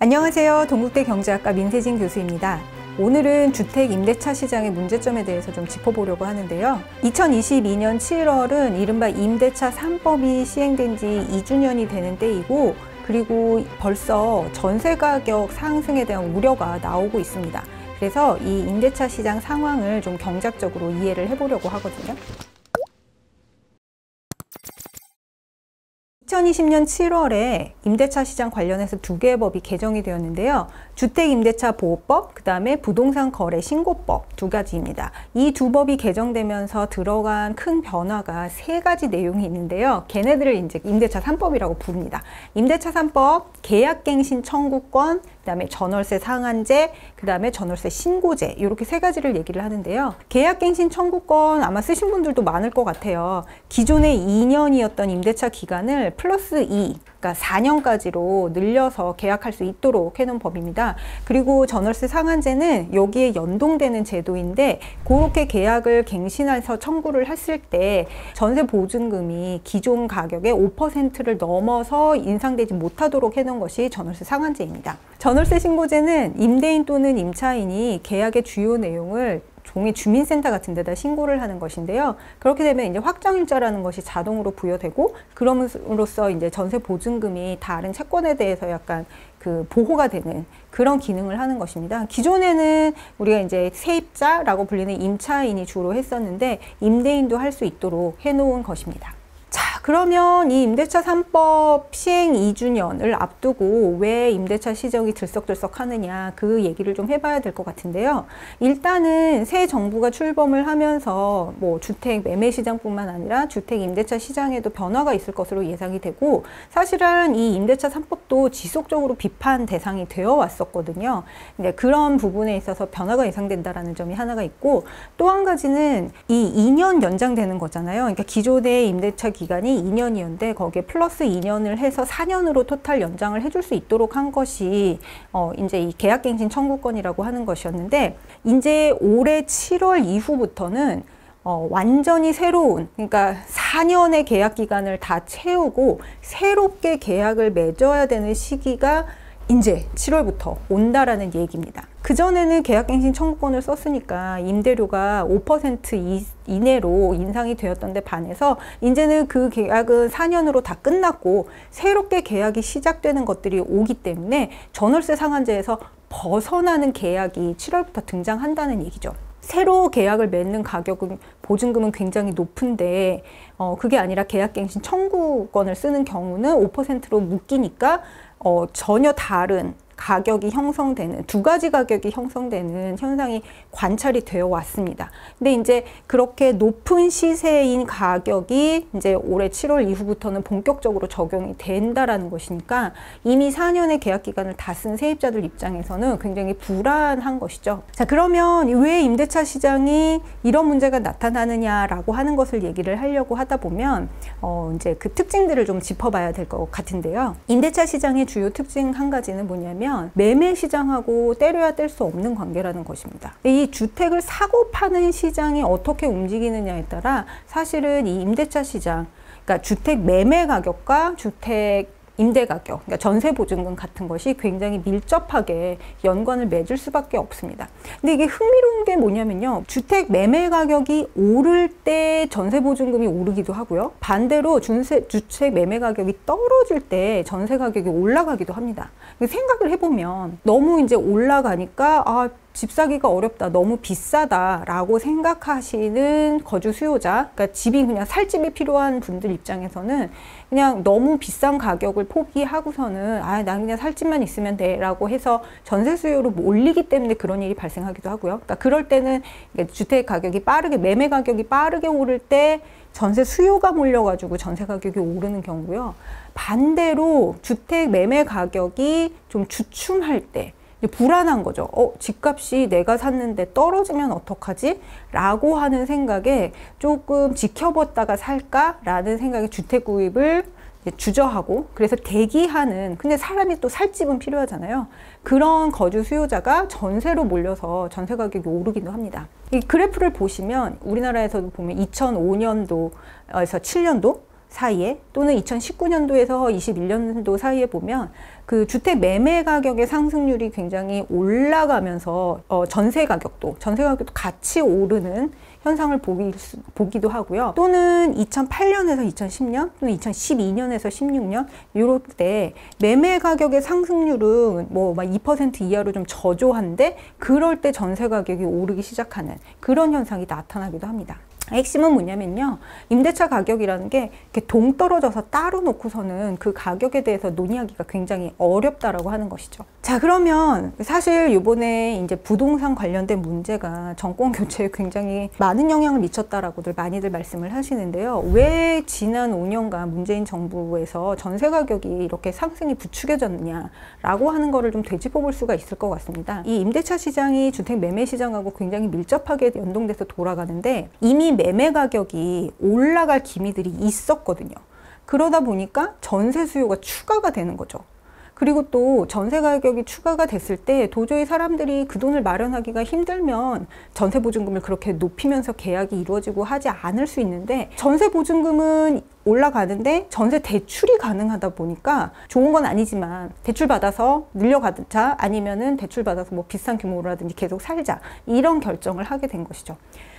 안녕하세요. 동국대 경제학과 민세진 교수입니다. 오늘은 주택 임대차 시장의 문제점에 대해서 좀 짚어보려고 하는데요. 2022년 7월은 이른바 임대차 3법이 시행된 지 2주년이 되는 때이고, 그리고 벌써 전세 가격 상승에 대한 우려가 나오고 있습니다. 그래서 이 임대차 시장 상황을 좀 경제학적으로 이해를 해보려고 하거든요. 2020년 7월에 임대차 시장 관련해서 두 개의 법이 개정이 되었는데요. 주택임대차보호법, 그 다음에 부동산거래신고법 두 가지입니다. 이 두 법이 개정되면서 들어간 큰 변화가 세 가지 내용이 있는데요. 걔네들을 이제 임대차 3법이라고 부릅니다. 임대차 3법, 계약갱신 청구권, 그 다음에 전월세 상한제, 그 다음에 전월세 신고제, 이렇게 세 가지를 얘기를 하는데요. 계약갱신 청구권 아마 쓰신 분들도 많을 것 같아요. 기존의 2년이었던 임대차 기간을 플러스 2, 그러니까 4년까지로 늘려서 계약할 수 있도록 해놓은 법입니다. 그리고 전월세 상한제는 여기에 연동되는 제도인데, 그렇게 계약을 갱신해서 청구를 했을 때 전세 보증금이 기존 가격의 5%를 넘어서 인상되지 못하도록 해놓은 것이 전월세 상한제입니다. 전월세 신고제는 임대인 또는 임차인이 계약의 주요 내용을 종이 주민센터 같은 데다 신고를 하는 것인데요. 그렇게 되면 이제 확정일자라는 것이 자동으로 부여되고, 그럼으로써 이제 전세 보증금이 다른 채권에 대해서 약간 그 보호가 되는 그런 기능을 하는 것입니다. 기존에는 우리가 이제 세입자라고 불리는 임차인이 주로 했었는데, 임대인도 할 수 있도록 해놓은 것입니다. 자, 그러면 이 임대차 3법 시행 2주년을 앞두고 왜 임대차 시장이 들썩들썩 하느냐, 그 얘기를 좀 해봐야 될 것 같은데요. 일단은 새 정부가 출범을 하면서 뭐 주택 매매 시장뿐만 아니라 주택 임대차 시장에도 변화가 있을 것으로 예상이 되고, 사실은 이 임대차 3법도 지속적으로 비판 대상이 되어 왔었거든요. 근데 그런 부분에 있어서 변화가 예상된다라는 점이 하나가 있고, 또 한 가지는 이 2년 연장되는 거잖아요. 그러니까 기존의 임대차 기간이 2년이었는데 거기에 플러스 2년을 해서 4년으로 토탈 연장을 해줄 수 있도록 한 것이 이제 이 계약갱신 청구권이라고 하는 것이었는데, 이제 올해 7월 이후부터는 완전히 새로운, 그러니까 4년의 계약 기간을 다 채우고 새롭게 계약을 맺어야 되는 시기가 이제 7월부터 온다라는 얘기입니다. 그전에는 계약갱신 청구권을 썼으니까 임대료가 5% 이내로 인상이 되었던 데 반해서, 이제는 그 계약은 4년으로 다 끝났고 새롭게 계약이 시작되는 것들이 오기 때문에 전월세 상한제에서 벗어나는 계약이 7월부터 등장한다는 얘기죠. 새로 계약을 맺는 가격은, 보증금은 굉장히 높은데 그게 아니라 계약갱신 청구권을 쓰는 경우는 5%로 묶이니까 전혀 다른 가격이 형성되는, 두 가지 가격이 형성되는 현상이 관찰이 되어 왔습니다. 근데 이제 그렇게 높은 시세인 가격이 이제 올해 7월 이후부터는 본격적으로 적용이 된다라는 것이니까, 이미 4년의 계약 기간을 다 쓴 세입자들 입장에서는 굉장히 불안한 것이죠. 자, 그러면 왜 임대차 시장이 이런 문제가 나타나느냐라고 하는 것을 얘기를 하려고 하다 보면 이제 그 특징들을 좀 짚어봐야 될 것 같은데요. 임대차 시장의 주요 특징 한 가지는 뭐냐면, 매매 시장하고 때려야 뗄 수 없는 관계라는 것입니다. 이 주택을 사고 파는 시장이 어떻게 움직이느냐에 따라 사실은 이 임대차 시장, 그러니까 주택 매매 가격과 주택 임대 가격, 그러니까 전세 보증금 같은 것이 굉장히 밀접하게 연관을 맺을 수밖에 없습니다. 근데 이게 흥미로운 게 뭐냐면요, 주택 매매 가격이 오를 때 전세 보증금이 오르기도 하고요, 반대로 주택 매매 가격이 떨어질 때 전세 가격이 올라가기도 합니다. 생각을 해보면 너무 이제 올라가니까 집 사기가 어렵다, 너무 비싸다라고 생각하시는 거주 수요자, 그러니까 집이 그냥 살 집이 필요한 분들 입장에서는 그냥 너무 비싼 가격을 포기하고서는 난 그냥 살 집만 있으면 돼 라고 해서 전세 수요를 올리기 때문에 그런 일이 발생하기도 하고요. 그러니까 그럴 때는 주택 가격이 빠르게, 매매 가격이 빠르게 오를 때 전세 수요가 몰려가지고 전세 가격이 오르는 경우고요. 반대로 주택 매매 가격이 좀 주춤할 때 불안한 거죠. 집값이 내가 샀는데 떨어지면 어떡하지? 라고 하는 생각에 조금 지켜봤다가 살까? 라는 생각에 주택 구입을 주저하고, 그래서 대기하는, 근데 사람이 또 살 집은 필요하잖아요. 그런 거주 수요자가 전세로 몰려서 전세 가격이 오르기도 합니다. 이 그래프를 보시면 우리나라에서도 보면 2005년도에서 7년도 사이에, 또는 2019년도에서 21년도 사이에 보면 그 주택 매매 가격의 상승률이 굉장히 올라가면서 전세 가격도 같이 오르는 현상을 보기도 하고요. 또는 2008년에서 2010년 또는 2012년에서 16년 이럴 때 매매 가격의 상승률은 뭐 2% 이하로 좀 저조한데 그럴 때 전세 가격이 오르기 시작하는 그런 현상이 나타나기도 합니다. 핵심은 뭐냐면요. 임대차 가격이라는 게 이렇게 동떨어져서 따로 놓고서는 그 가격에 대해서 논의하기가 굉장히 어렵다라고 하는 것이죠. 자, 그러면 사실 이번에 이제 부동산 관련된 문제가 정권 교체에 굉장히 많은 영향을 미쳤다라고들 많이들 말씀을 하시는데요. 왜 지난 5년간 문재인 정부에서 전세 가격이 이렇게 상승이 부추겨졌느냐라고 하는 거를 좀 되짚어 볼 수가 있을 것 같습니다. 이 임대차 시장이 주택 매매 시장하고 굉장히 밀접하게 연동돼서 돌아가는데 이미 매매 가격이 올라갈 기미들이 있었거든요. 그러다 보니까 전세 수요가 추가가 되는 거죠. 그리고 또 전세 가격이 추가가 됐을 때 도저히 사람들이 그 돈을 마련하기가 힘들면 전세 보증금을 그렇게 높이면서 계약이 이루어지고 하지 않을 수 있는데 전세 보증금은 올라가는데 전세 대출이 가능하다 보니까 좋은 건 아니지만 대출 받아서 늘려가자 아니면은 대출 받아서 뭐 비싼 규모라든지 계속 살자 이런 결정을 하게 된 것이죠.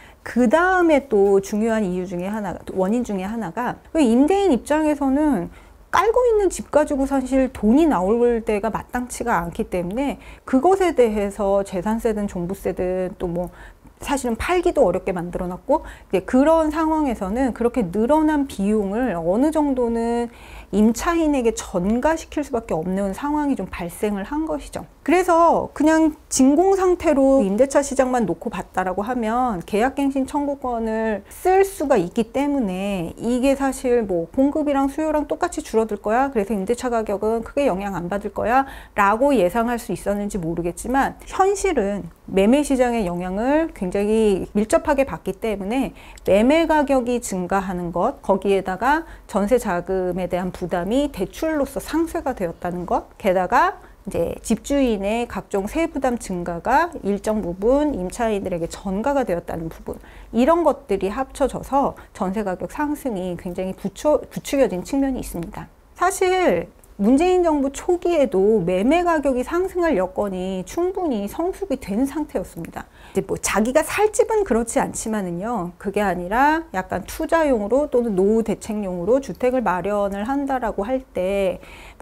그 다음에 또 중요한 이유 중에 원인 중에 하나가 임대인 입장에서는 깔고 있는 집 가지고 사실 돈이 나올 때가 마땅치가 않기 때문에 그것에 대해서 재산세든 종부세든 또 뭐 사실은 팔기도 어렵게 만들어놨고 그런 상황에서는 그렇게 늘어난 비용을 어느 정도는 임차인에게 전가시킬 수밖에 없는 상황이 좀 발생을 한 것이죠. 그래서 그냥 진공 상태로 임대차 시장만 놓고 봤다라고 하면 계약갱신 청구권을 쓸 수가 있기 때문에 이게 사실 뭐 공급이랑 수요랑 똑같이 줄어들 거야. 그래서 임대차 가격은 크게 영향 안 받을 거야. 라고 예상할 수 있었는지 모르겠지만 현실은 매매 시장의 영향을 굉장히 밀접하게 받기 때문에 매매 가격이 증가하는 것, 거기에다가 전세 자금에 대한 부담이 대출로서 상쇄가 되었다는 것, 게다가 이제 집주인의 각종 세부담 증가가 일정 부분 임차인들에게 전가가 되었다는 부분, 이런 것들이 합쳐져서 전세 가격 상승이 굉장히 부추겨진 측면이 있습니다. 사실 문재인 정부 초기에도 매매 가격이 상승할 여건이 충분히 성숙이 된 상태였습니다. 이제 뭐 자기가 살 집은 그렇지 않지만은요, 그게 아니라 약간 투자용으로 또는 노후 대책용으로 주택을 마련을 한다라고 할 때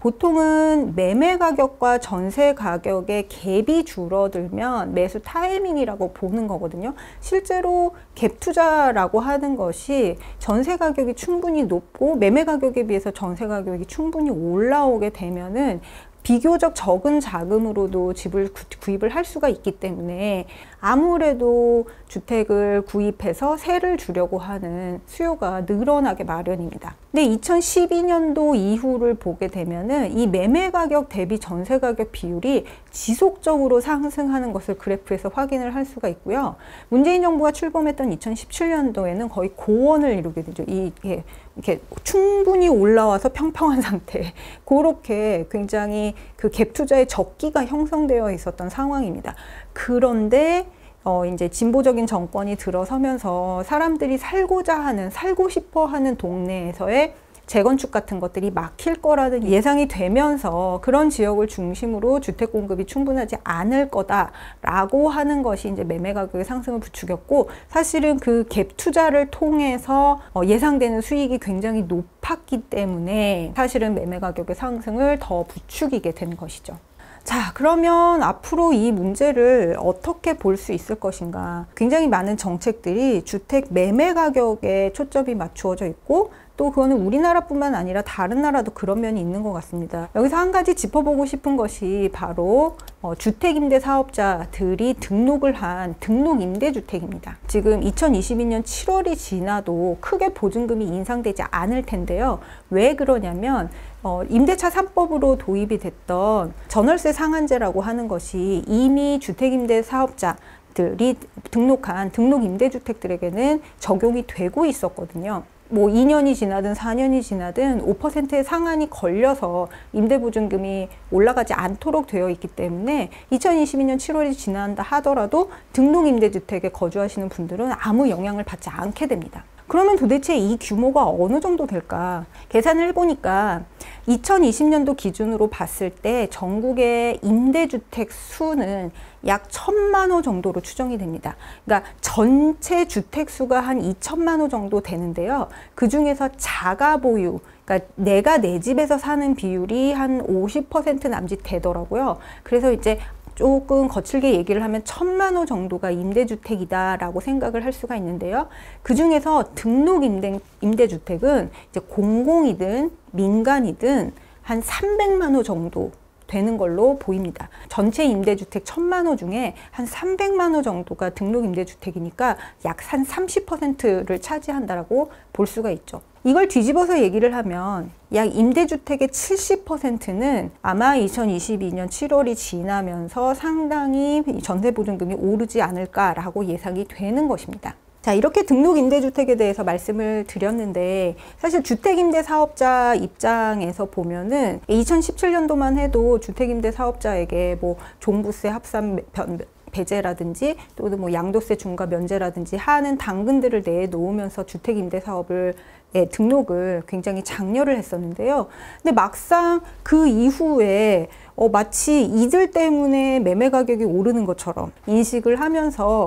보통은 매매 가격과 전세 가격의 갭이 줄어들면 매수 타이밍이라고 보는 거거든요. 실제로 갭 투자라고 하는 것이 전세 가격이 충분히 높고 매매 가격에 비해서 전세 가격이 충분히 올라오게 되면은 비교적 적은 자금으로도 집을 구입을 할 수가 있기 때문에 아무래도 주택을 구입해서 세를 주려고 하는 수요가 늘어나게 마련입니다. 근데 2012년도 이후를 보게 되면은 이 매매 가격 대비 전세 가격 비율이 지속적으로 상승하는 것을 그래프에서 확인을 할 수가 있고요. 문재인 정부가 출범했던 2017년도에는 거의 고원을 이루게 되죠. 이렇게 충분히 올라와서 평평한 상태, 그렇게 굉장히 그 갭 투자의 적기가 형성되어 있었던 상황입니다. 그런데 이제 진보적인 정권이 들어서면서 사람들이 살고 싶어 하는 동네에서의 재건축 같은 것들이 막힐 거라는 예상이 되면서 그런 지역을 중심으로 주택 공급이 충분하지 않을 거다라고 하는 것이 이제 매매 가격의 상승을 부추겼고, 사실은 그 갭 투자를 통해서 예상되는 수익이 굉장히 높았기 때문에 사실은 매매 가격의 상승을 더 부추기게 된 것이죠. 자, 그러면 앞으로 이 문제를 어떻게 볼 수 있을 것인가? 굉장히 많은 정책들이 주택 매매 가격에 초점이 맞추어져 있고, 또 그거는 우리나라뿐만 아니라 다른 나라도 그런 면이 있는 것 같습니다. 여기서 한 가지 짚어보고 싶은 것이 바로 주택임대 사업자들이 등록을 한 등록임대주택입니다. 지금 2022년 7월이 지나도 크게 보증금이 인상되지 않을 텐데요. 왜 그러냐면 임대차 3법으로 도입이 됐던 전월세 상한제라고 하는 것이 이미 주택임대 사업자들이 등록한 등록임대주택들에게는 적용이 되고 있었거든요. 뭐 2년이 지나든 4년이 지나든 5%의 상한이 걸려서 임대보증금이 올라가지 않도록 되어 있기 때문에 2022년 7월이 지난다 하더라도 등록임대주택에 거주하시는 분들은 아무 영향을 받지 않게 됩니다. 그러면 도대체 이 규모가 어느 정도 될까? 계산을 해보니까 2020년도 기준으로 봤을 때 전국의 임대주택 수는 약 1,000만 호 정도로 추정이 됩니다. 그러니까 전체 주택 수가 한 2천만 호 정도 되는데요. 그 중에서 자가 보유, 그러니까 내가 내 집에서 사는 비율이 한 50% 남짓 되더라고요. 그래서 이제 조금 거칠게 얘기를 하면 1,000만 호 정도가 임대주택이다라고 생각을 할 수가 있는데요. 그 중에서 등록 임대주택은 이제 공공이든 민간이든 한 300만 호 정도 되는 걸로 보입니다. 전체 임대주택 1,000만 호 중에 한 300만 호 정도가 등록 임대주택이니까 약 한 30%를 차지한다라고 볼 수가 있죠. 이걸 뒤집어서 얘기를 하면 약 임대주택의 70%는 아마 2022년 7월이 지나면서 상당히 전세보증금이 오르지 않을까라고 예상이 되는 것입니다. 자, 이렇게 등록 임대주택에 대해서 말씀을 드렸는데 사실 주택임대 사업자 입장에서 보면은 2017년도만 해도 주택임대 사업자에게 뭐 종부세 합산 배제라든지 또 뭐 양도세 중과 면제라든지 하는 당근들을 내놓으면서 주택임대 사업을 등록을 굉장히 장려를 했었는데요. 근데 막상 그 이후에 마치 이들 때문에 매매 가격이 오르는 것처럼 인식을 하면서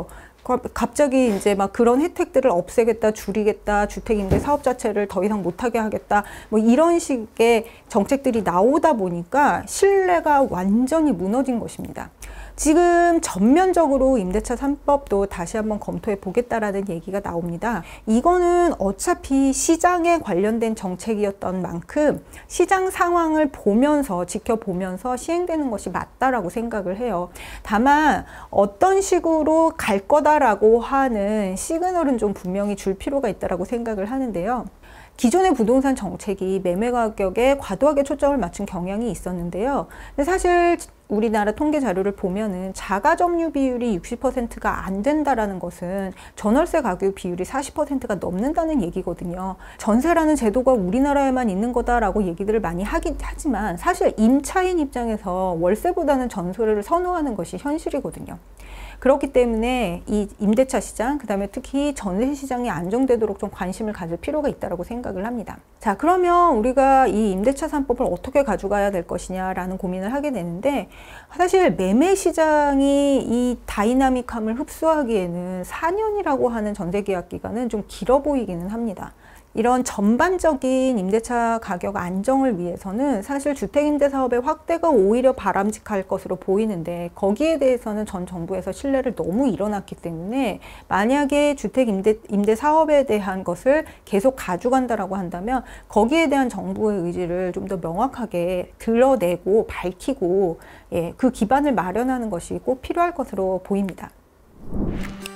갑자기 이제 막 그런 혜택들을 없애겠다, 줄이겠다, 주택임대 사업 자체를 더 이상 못하게 하겠다, 뭐 이런 식의 정책들이 나오다 보니까 신뢰가 완전히 무너진 것입니다. 지금 전면적으로 임대차 3법도 다시 한번 검토해 보겠다라는 얘기가 나옵니다. 이거는 어차피 시장에 관련된 정책이었던 만큼 시장 상황을 보면서 지켜보면서 시행되는 것이 맞다라고 생각을 해요. 다만 어떤 식으로 갈 거다라고 하는 시그널은 좀 분명히 줄 필요가 있다라고 생각을 하는데요. 기존의 부동산 정책이 매매 가격에 과도하게 초점을 맞춘 경향이 있었는데요. 근데 사실 우리나라 통계 자료를 보면은 자가 점유 비율이 60%가 안 된다라는 것은 전월세 가격 비율이 40%가 넘는다는 얘기거든요. 전세라는 제도가 우리나라에만 있는 거다라고 얘기들을 많이 하긴 하지만 사실 임차인 입장에서 월세보다는 전세를 선호하는 것이 현실이거든요. 그렇기 때문에 이 임대차 시장, 그 다음에 특히 전세 시장이 안정되도록 좀 관심을 가질 필요가 있다고 생각을 합니다. 자, 그러면 우리가 이 임대차 3법을 어떻게 가져가야 될 것이냐라는 고민을 하게 되는데, 사실 매매 시장이 이 다이나믹함을 흡수하기에는 4년이라고 하는 전세 계약 기간은 좀 길어 보이기는 합니다. 이런 전반적인 임대차 가격 안정을 위해서는 사실 주택임대 사업의 확대가 오히려 바람직할 것으로 보이는데, 거기에 대해서는 전 정부에서 신뢰를 너무 잃어놨기 때문에 만약에 주택임대 사업에 대한 것을 계속 가져간다라고 한다면 거기에 대한 정부의 의지를 좀 더 명확하게 드러내고 밝히고 그 기반을 마련하는 것이 꼭 필요할 것으로 보입니다.